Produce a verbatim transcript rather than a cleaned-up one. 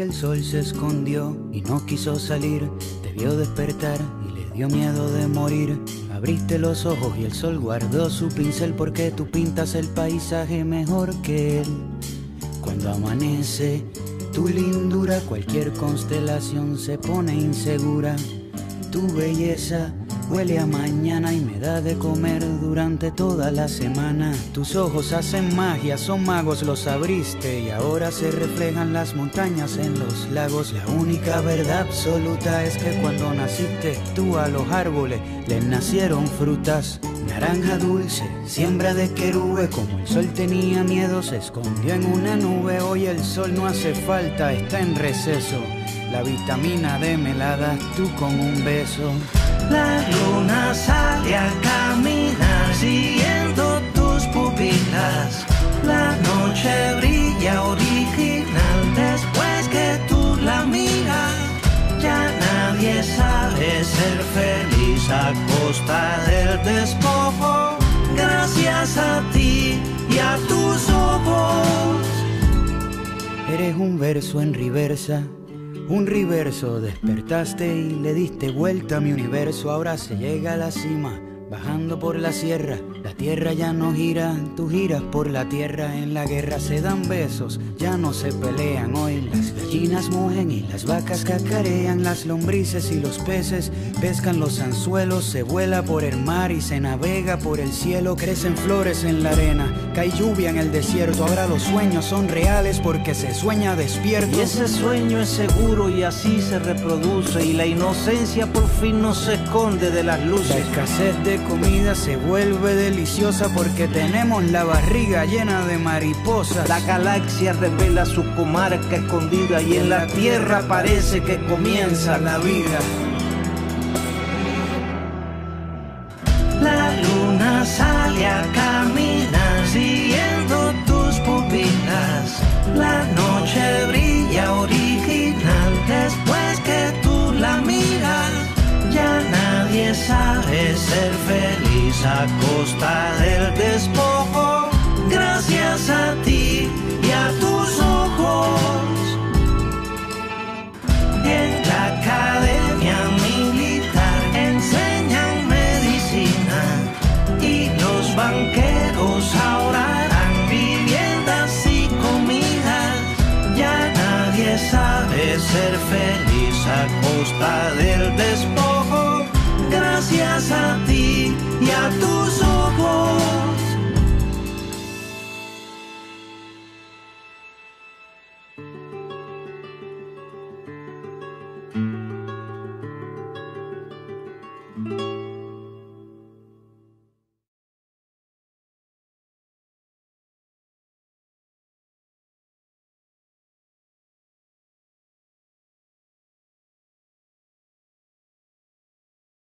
el sol se escondió y no quiso salir. Te vio despertar y le dio miedo de morir. Abriste los ojos y el sol guardó su pincel, porque tú pintas el paisaje mejor que él. Cuando amanece tu lindura, cualquier constelación se pone insegura. Tu belleza huele a mañana y me da de comer durante toda la semana. Tus ojos hacen magia, son magos, los abriste y ahora se reflejan las montañas en los lagos. La única verdad absoluta es que cuando naciste tú a los árboles les nacieron frutas. Naranja dulce, siembra de querube, como el sol tenía miedo se escondió en una nube. Hoy el sol no hace falta, está en receso. La vitamina D me la das tú con un beso. La luna sale a caminar siguiendo tus pupilas. La noche brilla original después que tú la miras. Ya nadie sabe ser feliz a costa del despojo. Gracias a ti y a tus ojos. Eres un verso en reversa, un reverso. Despertaste y le diste vuelta a mi universo. Ahora se llega a la cima, bajando por la sierra. La tierra ya no gira, tú giras por la tierra. En la guerra se dan besos, ya no se pelean. Hoy las gallinas mugen y las vacas cacarean. Las lombrices y los peces pescan los anzuelos. Se vuela por el mar y se navega por el cielo. Crecen flores en la arena, cae lluvia en el desierto. Ahora los sueños son reales porque se sueña despierto. Y ese sueño es seguro y así se reproduce. Y la inocencia por fin no se esconde de las luces. La escasez de comida se vuelve deliciosa porque tenemos la barriga llena de mariposas. La galaxia revela su comarca escondida y en la tierra parece que comienza la vida. La luna sale a caminar siguiendo tus pupilas. La noche brilla original después que tú la miras. Ya nadie sabe ser feliz a costa del despojo. Gracias a ti y a tus ojos. En la academia militar enseñan medicina y los banqueros ahora harán viviendas y comidas. Ya nadie sabe ser feliz a costa del despojo. Gracias a ti y a tus ojos.